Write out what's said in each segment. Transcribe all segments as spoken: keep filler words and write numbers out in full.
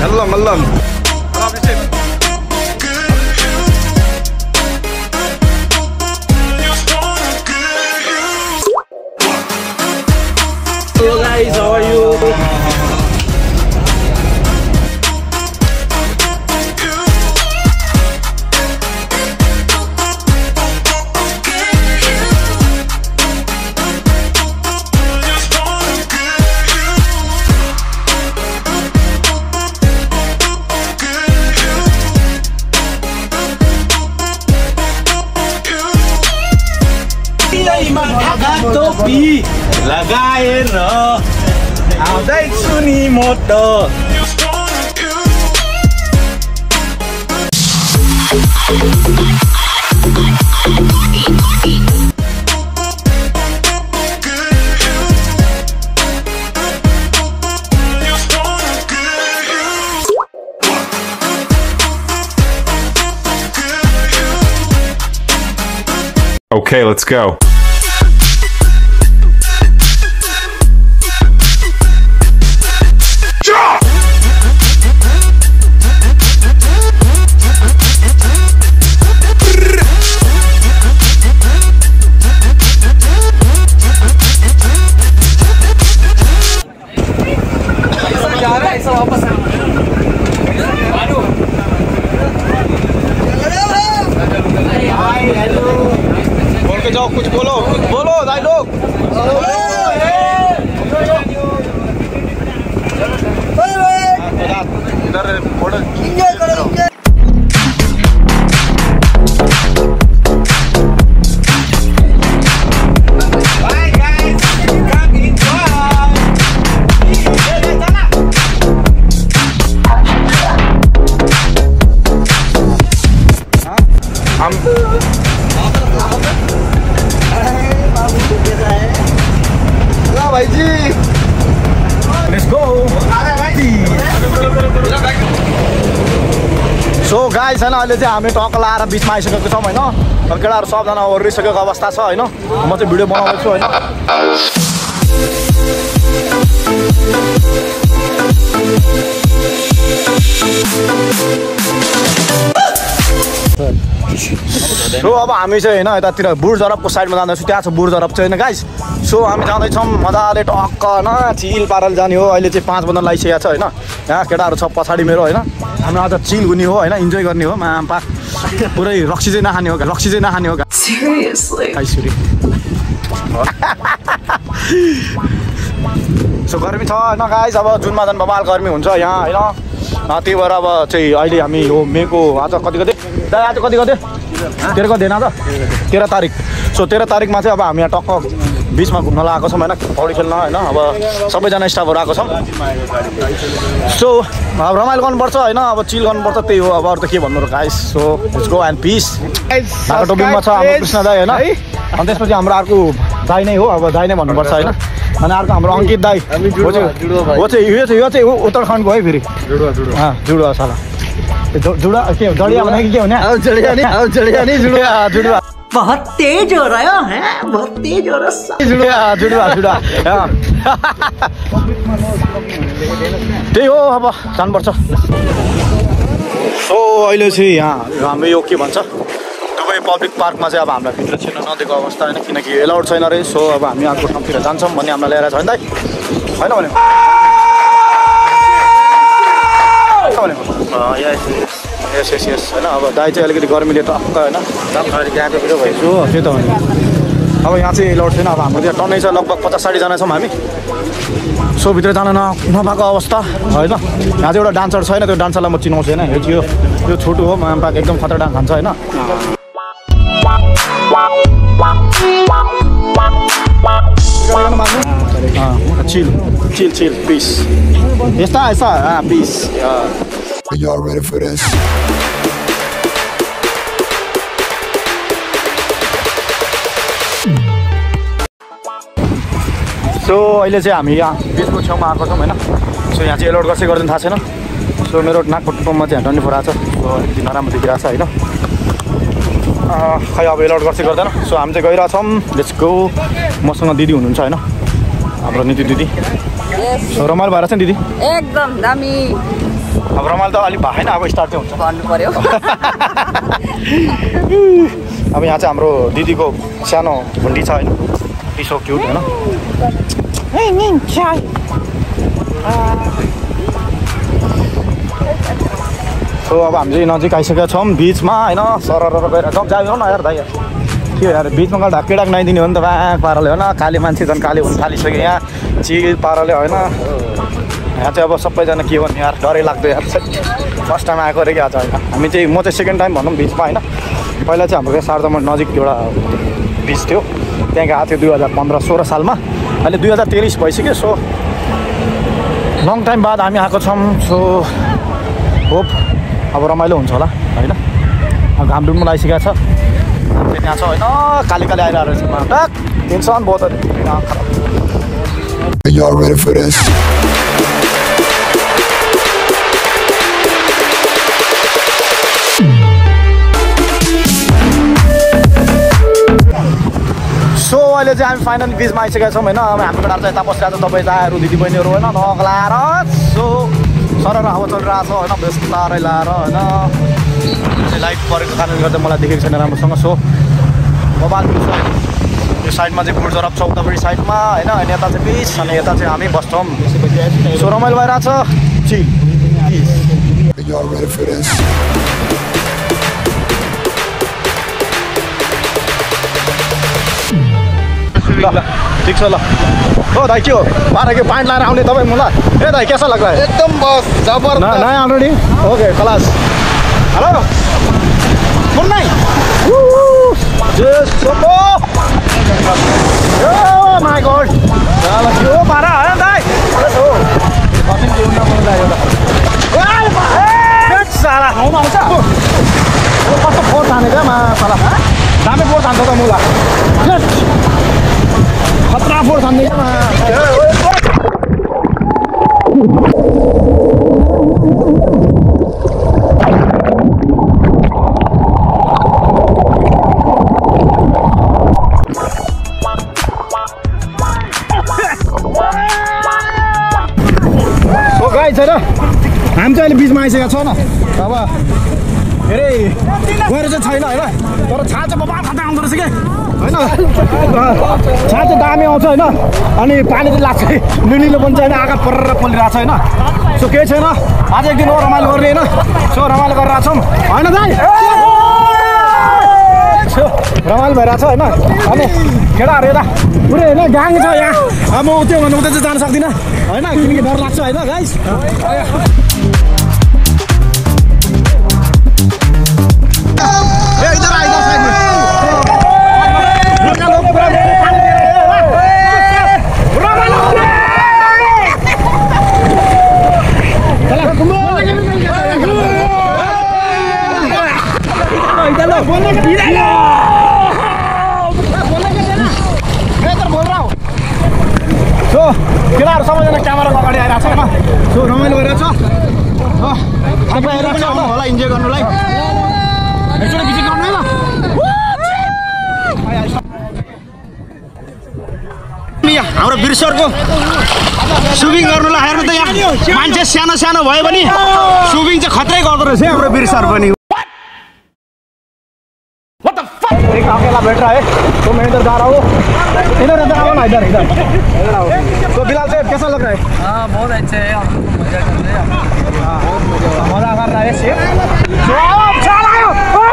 Hello, hello. Hello guys, how are you? Topi लगाएर आउँदैछु नि म त Okay, let's go. जाओ कुछ बोलो कुछ बोलो भाई लोग इधर फोटो एंजॉय करो बाय गाइस कम एंजॉय हम भाई जी लेट्स गो सो गाइस हैन अहिले चाहिँ हामी टक्क लाएर बिचमा आइसकेको छौं हैन अब केटाहरु सबजना ओर्लिसकेको अवस्था छ हैन म चाहिँ भिडियो बनाउँदैछु हैन सो अब हामी चाहिँ हैन यतातिर बुढ जरपको साइडमा जाँदैछौँ त्यहाँ छ बुढ जरप चाहिँ हैन गाइस सो हामी जाँदैछौँ मजाले टक्क न चिल पाराले जाने हो अहिले चाहिँ पाँच बज्न लागिसकेको छ हैन यहाँ केटाहरू छ पछाडि मेरो हैन हामी आज चिल हुने हो हैन इन्जोय गर्ने हो माम्पा पुरै रक्सी चाहिँ नखाने हो रक्सी चाहिँ नखाने हो सिरियसली सो गर्मी छ हैन गाइस अब जुनमा झन् बबाल गर्मी हुन्छ यहाँ हैन त्यही भएर अब चाहिँ अहिले हामी यो मेको आज कति कति दाइ आज कति कति तेह्र कति होइन त तेह्र तारिक सो तेह्र तारिकमा चाहिँ अब हामी यहाँ टक्क बिचमा घुम्न लगाएको छौँ होइन पौडी खेल्न होइन अब सबैजना स्टाफहरू आएको छौँ सो अब रमाइलो गर्नुपर्छ होइन अब चिल गर्नुपर्छ त्यही हो अब अरू त के भन्नु र guys so let's go and peace Dhaka टोपिङमा छ हाम्रो कृष्ण दाइ होइन अनि त्यसपछि हाम्रो अर्को दाइ नै हो अब दाइ नै भन्नुपर्छ होइन अनि अर्को हाम्रो अङ्कित दाइ हो चाहिँ हो चाहिँ यो चाहिँ यो चाहिँ उत्तराखण्डको है फेरि जुडुवा साला जुडा के जडिया भने के हुने जडिया नि जडिया नि जुडुवा जुडुवा बहुत तेज हो रहा है बहुत तेज हो रहा जुडुवा जुडुवा जुडुवा त्यही हो अब जानुपर्छ सो अहिले चाहिँ यहाँ हाम्रो यो के भन्छ दुबई पब्लिक पार्कमा चाहिँ अब हामीलाई भित्र छिर्न नदिएको अवस्था होइन किनकि एलाउड छैन अरे सो अब हामी अर्को ठाउँतिर जान्छौँ भन्ने हामीलाई ल्याएर छ नि त होइन भने यस यस यस होइन अब दाइ चाहिँ अलिकति गर्मीले टक्क होइन गएको भइसु त्यही त भने अब यहाँ चाहिँ एलाउड छैन अब हाम्रो त्यहाँ टन्नै छ लगभग पचास साठीजना छौँ हामी सो भित्र जान न नपाएको अवस्था होइन यहाँ चाहिँ एउटा डान्सर छैन त्यो डान्सरलाई म चिनाउँछु होइन यो चाहिँ यो छोटो हो माम्पाको एकदम खतरा डान्स खान्छ होइन चिल चिल चिल पिस यस्ता यस्ता peace Are y'all ready for this? So अहिले चाहिँ हामी यहाँ बिचको छेउमा आएको छौँ होइन सो यहाँ चाहिँ एलोड गर्छ गर्दैन थाहा छैन सो मेरो नाकको टुप्पोमा चाहिँ ट्वेन्टी फोर आएको छ सो अलिकति नराम्रो देखिरहेको छ होइन खै अब एलोड गर्छ गर्दैन सो हामी चाहिँ गइरहेछौँ लेट्स गो मसँग दिदी हुनुहुन्छ होइन हाम्रो नीति दिदी सो रमाइलो भएर छ नि दिदी एकदम दामी अब रमाइलो त अलिक भएन अब स्टार्ट चाहिँ हुन्छ भन्नु पर्यो अब यहाँ चाहिँ हाम्रो दिदीको सानो भुन्डी छ होइन पिसो क्युट होइन सो अब हामी चाहिँ नजिक आइसकेका छौँ बिचमा होइन सरर गएर जाउँ जाउँ न यार दाइ के यार बिचमा गएर ढाक्के डाक नाइदिने हो नि त ब्याक पाराले होइन काले मान्छे झन् काले हुन थालिसक्यो यहाँ चिल पाराले होइन यहाँ चाहिँ अब सबैजना के भन्ने यार डरै लाग्दो यार फर्स्ट टाइम आएको अरे कि आज होइन हामी चाहिँ म चाहिँ सेकेन्ड टाइम भनौँ बिचमा होइन पहिला चाहिँ हाम्रो यहाँ शारदामा नजिक एउटा बिच थियो त्यहाँ गएको थियो दुई हजार पन्ध्र सोह्र सालमा अहिले दुई हजार तेइस भइसक्यो सो लङ टाइम बाद हामी आएको छौँ सो होप अब रमाइलो हुन्छ होला होइन अब घाम डुब्नु लागिसकेको छ हामी त्यहाँ छ होइन काली काली आइरहेको रहेछ टक टेन्सन बहुत Y'all ready for this? So अहिले चाहिँ हामी फाइनली बिचमा आइसकेका छौँ होइन अब हाम्रो केटाहरू चाहिँ यता बसिरहेको छ तपाईँ दाहरू दिदीबहिनीहरू होइन नगलाएर सो सरर हावा चलिरहेको छ होइन बेस्तारै लाएर होइन लाइट परेको कारणले गर्दा मलाई देखेको छैन राम्रोसँग सो मोबाइल यो साइडमा चाहिँ गुर्जरप छ उतापट्टि साइडमा होइन अनि यता चाहिँ बिच अनि यता चाहिँ हामी बस्छौँ सो रमाइलो भइरहेको छ चिल Y'all ready for this? ल ठिक छ ल हो दाइ के हो बाह्र के पाइन्ट लाएर आउने तपाईँ मलाई ए दाइ कैसा लग रहा है एकदम बस जबरदस्त नयाँ already okay class hello good night just so oh my god ल यो बाह्र है दाइ हो कति के हुन मन लाग्यो त ओए साला आउन आउँछ कस्तो फोर ताने क्या मा साला दामी फोर तान्छ त मुला खतरा फोर तान्ने क्या मा छैन हामी चाहिँ अहिले बिचमा आइसकेका छौँ न अब धेरै गएर चाहिँ छैन होइन तर छाल चाहिँ बबाल खाँदा आउँदो रहेछ कि होइन छाल चाहिँ दामी आउँछ होइन अनि पानी चाहिँ लाग्छ निलिलो पनि छैन आँखा परेर पोलिरहेको छ होइन सो केही छैन आज एक दिन हो रमाइलो गर्ने होइन सो रमाइलो गरिरहेको छौँ होइन दाइ रमाइलो भइरहेको छ होइन अनि केटाहरू यता पुरै होइन गाङ छ यहाँ अब म त्यो भन्नु उता चाहिँ जान सक्दिनँ होइन किनकि डर लाग्छ होइन गाइस सो केटाहरू सबैजना क्यामेराको अगाडि आइरहेको छ होइन सो रमाइलो भइरहेको छ तपाईँ हेरेर चाहिँ आउनु होला इन्जोय गर्नुलाई एकचोटि भिजिट गर्नु है ल हाम्रो वीर सरको सुबिङ गर्नुलाई हेर्नु त यहाँ मान्छे सानो सानो भयो भने सुबिङ चाहिँ खत्रै गर्दो रहेछ है हाम्रो वीर सर पनि एक अकेला बैठ रहा है तो मैं इधर जा रहा हूँ इधर इधर आओ ना इधर इधर इधर आओ तो बिलाल साहब कैसा लग रहा है हाँ बहुत अच्छे है हम मजा कर रहे हैं बहुत मजा कर रहा है शेर चल आयो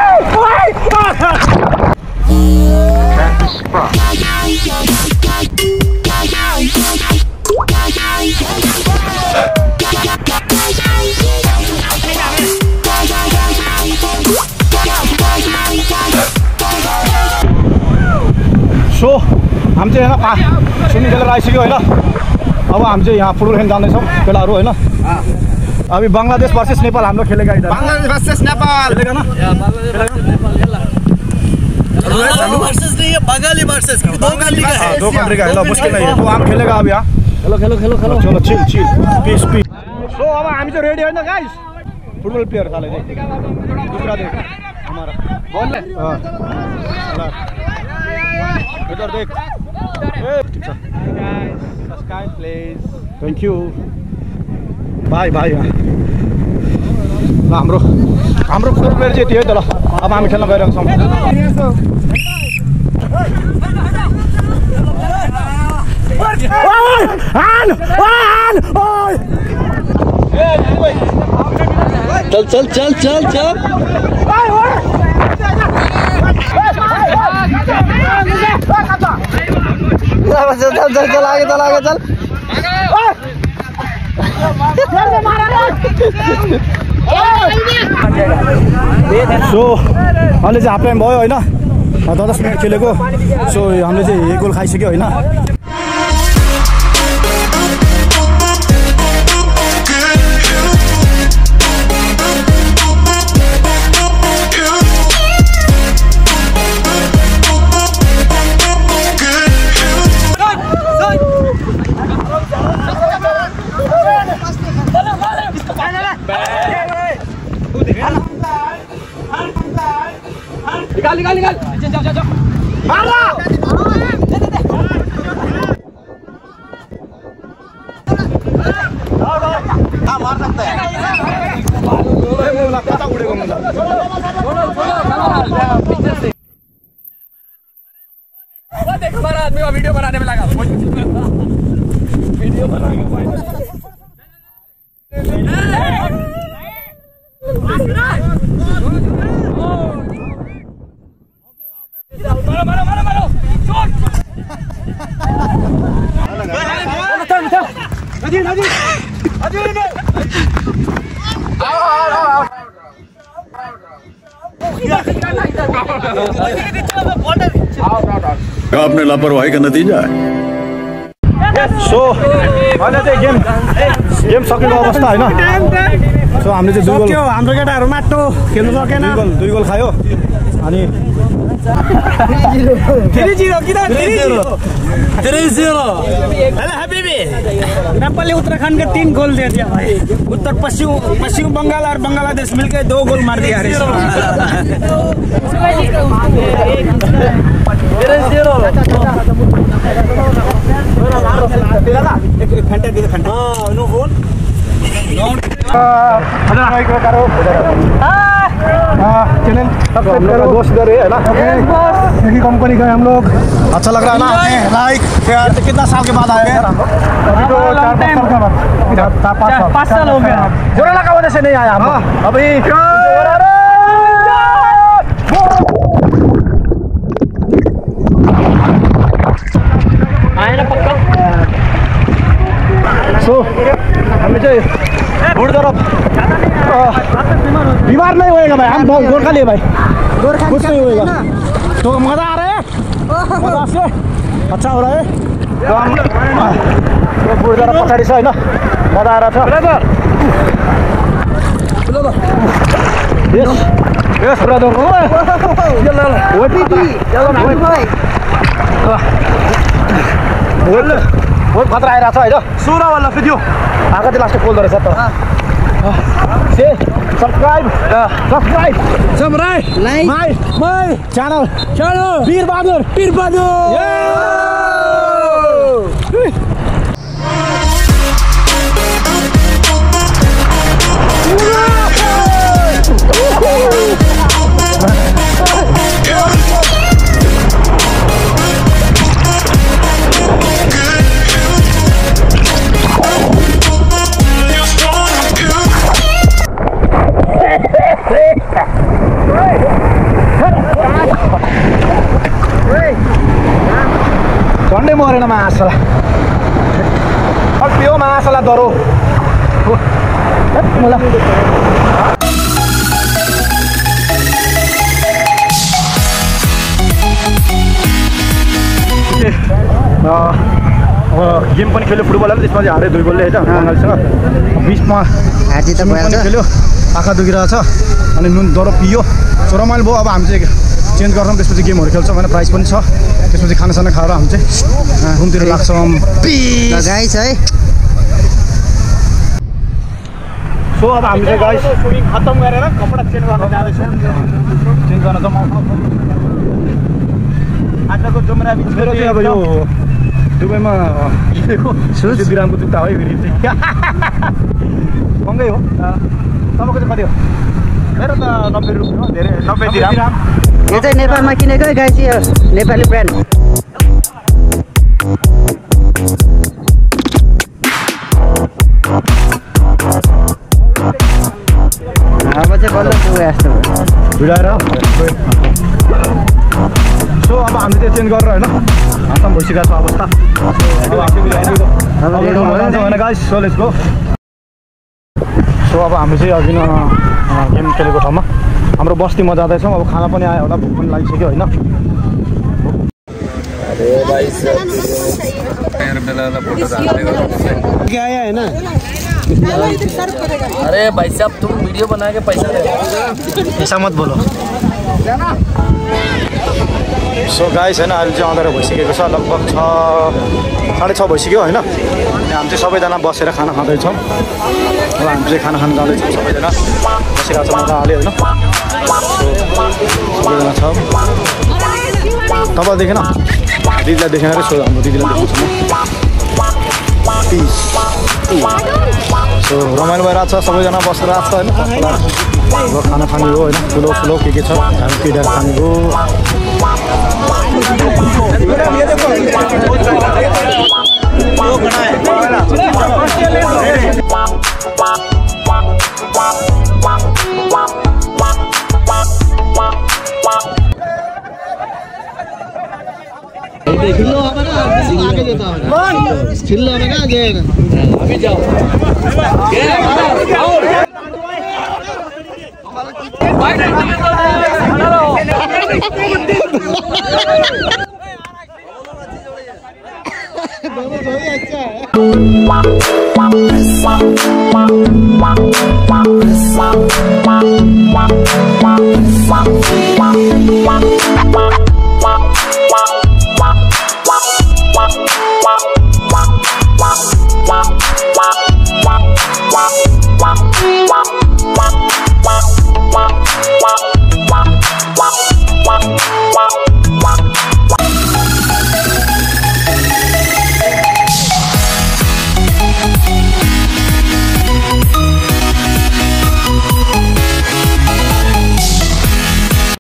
सो हामी चाहिँ होइन स्विमिङ खेलेर आइसक्यो होइन अब हामी चाहिँ यहाँ फुटबल खेल्न जाँदैछौँ केटाहरू होइन अभी बङ्गलादेश भर्सेस नेपाल हाम्रो खेलेका इधर बांग्लादेश वर्सेस नेपाल खेलेगा ना बंगाली वर्सेस दो कंट्री का है दो कंट्री का है मुश्किल नहीं है तो हम खेलेगा अब यहाँ खेलो खेलो खेलो खेलो चलो chill chill peace peace so अब हामी चाहिँ रेडी होइन गाइस फुटबल प्लेयर खाले चाहिँ दूसरा देख हमारा बोल ले इधर देख subscribe please thank you bye bye हाम्रो हाम्रो फुटबल चाहिँ त्यो है त ल अब हामी खेल्न गइरहेको छौँ चल चल चल चल चल चल चल चल चल आगे चल आगे चल सो अहिले चाहिँ हाफ टाइम भयो होइन दस दस मिनट खेलेको सो हामीले चाहिँ एक गोल खाइसक्यो होइन निकाल निकाल निकाल जाओ जाओ जाओ मार दे दे दे हाँ मार सकता है देखो हमारा आदमी का वीडियो बनाने में लगा वीडियो बनाएंगे मारो मारो मारो मारो शॉट चल चल नदी नदी नदी आओ आओ आओ आपने लापरवाही का नतीजा है सो अहिले चाहिँ गेम गेम सकेको अवस्था होइन सो हामीले चाहिँ दुई गोल हाम्रो केटाहरू माटो खेल्नु सकेन दुई गोल दुई गोल खायो अनि थ्री जीरो किन three zero three zero hello हबीबी नेपाल उत्तराखंड के तीन गोल दे दिया भाई उत्तर पश्चिम पश्चिम बंगाल और बांग्लादेश मिलकर दो गोल मार दिया थ्री जीरो चैनल दोस्त करे है ना थैंकी कंपनी का हम लोग अच्छा लग रहा है ना लाइक शेयर कितना साल के बाद आए हैं अभी तो चार पाँच साल पाँच साल हो गया कोरोना का वजह से नहीं आया हम अभी आए ना पक्का सो हमें जो घुड़ तरफ बीमार नहीं होएगा भाई हम गोरखाली है भाई कुछ नहीं होएगा तो मजा आ रहा है मजा से अच्छा हो रहा है तो हम तो घुड़ तरफ पछाड़ी से है ना मजा आ रहा था यस यस ब्रदर बहुत खतरा आइरहेको छ होइन सुन वाला भिडियो आएको थियो लास्ट खोल्दो रहेछ त से subscribe subscribe subscribe like my my channel channel Vir Bahadur Vir Bahadur झन्डै मरेन मासला अल्पियो मासला डरो मलाई गेम पनि खेल्यो फुटबल त्यसमा चाहिँ हारे दुई गोलले होइन बङ्गालसँग बिचमा हाती त पनि खेल्यो आँखा दुखिरहेछ अनि नुन डरो पियो सो रमाइलो भयो अब हामी चाहिँ चेन्ज गर्छौँ त्यसपछि गेमहरू खेल्छौँ होइन प्राइज पनि छ त्यसपछि खानासाना खाएर हामी चाहिँ घुमतिर लाग्छौँ गाइस है सो अब हामी चाहिँ गाइस स्विमिङ खत्तम गरेर कपडा चेन्ज गर्न जाँदैछौँ चेन्ज गर्न जाउँ आजको जुमेरा बिच मेरो चाहिँ अब यो दुबईमा लिएको विरामको जुत्ता हो फेरि चाहिँ महँगै हो तपाईँको चाहिँ कति हो मेरो त नब्बे रुपियाँ हो धेरै नब्बे दिराम यो चाहिँ नेपालमा किनेको गाई चाहिँ नेपाली ब्रान्ड अब चाहिँ बल्ल पुगे जस्तो भिडाएर सो अब हामी चाहिँ चेन्ज गरेर होइन खतम भइसकेको छ अवस्था होइन guys so let's go so अब हामी चाहिँ अघि गेम खेलेको ठाउँमा हाम्रो बस्तीमा जाँदैछौँ अब खाना पनि आयो होला भोक पनि लागिसक्यो होइन अरे भाई साहब तुम वीडियो बना के पैसा ले ऐसा मत बोलो सो गाइस होइन अहिले चाहिँ अँधारो भइसकेको छ लगभग छ साढे छ भइसक्यो होइन अनि हामी चाहिँ सबैजना बसेर खाना खाँदैछौँ अब हामी चाहिँ खाना खान जाँदैछौँ सबैजना बसिरहेको छ मजाले होइन सबैजना छ तपाईँ देखेन दिदीलाई देखेन अरे सो हाम्रो दिदीलाई देखाउँछु म पिस सो रमाइलो भइरहेको छ सबैजना बसेर आएको छ होइन अब खाना खाने हो होइन ठुलो ठुलो के के छ हामी पिडेर खाने हो अभी जाओ Wow.